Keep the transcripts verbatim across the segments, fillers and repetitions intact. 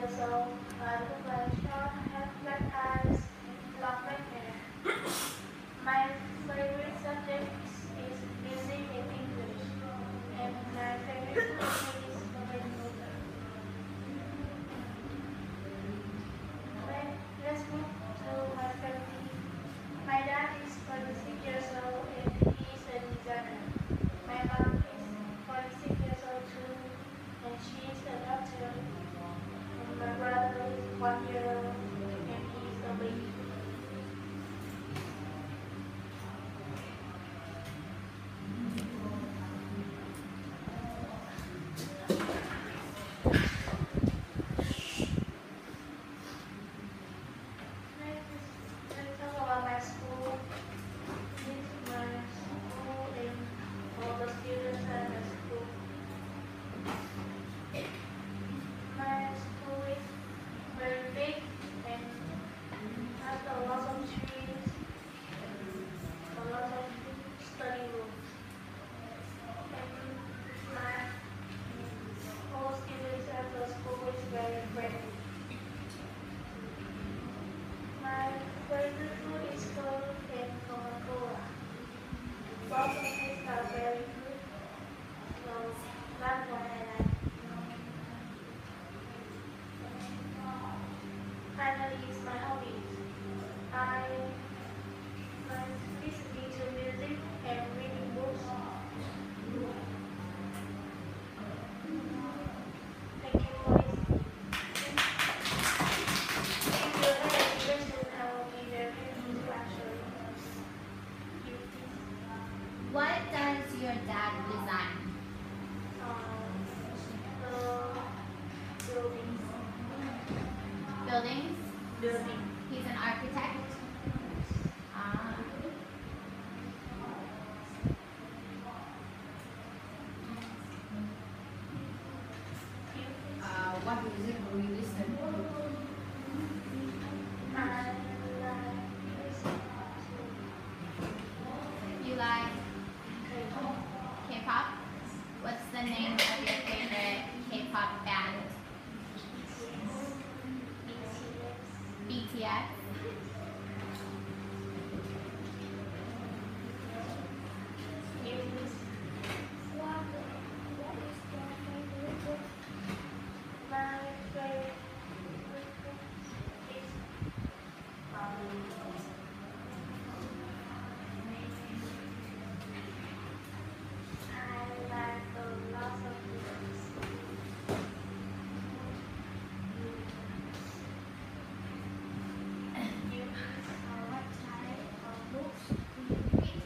years old. I look like Sean, have black eyes, and long red hair. My favorite subject is music and English, and my favorite movie is Robin Hood. Let- Let's move to my family. My dad is forty-six years old and he is a designer. My mom is forty-six years old too and she is a doctor. And my brother is one year old and he is a baby. Let's let's talk about my school. This is my school and all the students at my school. My school is very big and has a lot of trees, a lot of study rooms. And my whole students at the school is very friendly. My favorite food is called and Coca-Cola. Both of these are very good, so that's why I like. Finally, is my hobbies. I like listening to music and reading books. Thank you for listening. If you have any questions, I will be very happy to answer you. What does your dad design? Um, the buildings. Buildings? Building. He's an architect? Ah. Uh, what music do you listen to? I like listening to You like K-pop. K-pop? What's the name of your favorite K-pop band? B T S? My favorite is um, I like a lot of books. You uh, what type of books do you read?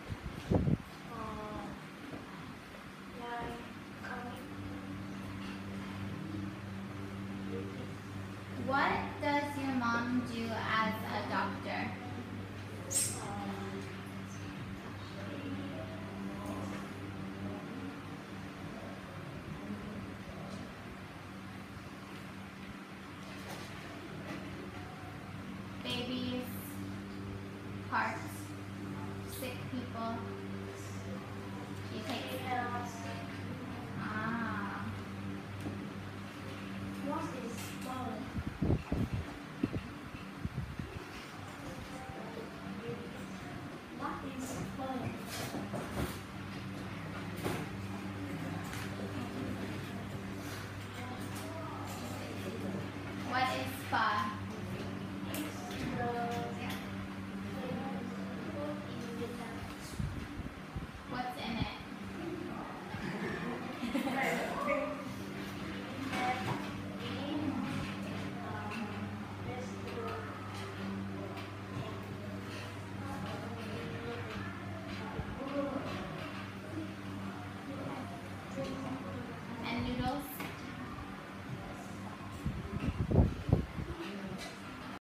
Uh, like comic. What does your mom do as a doctor? Uh,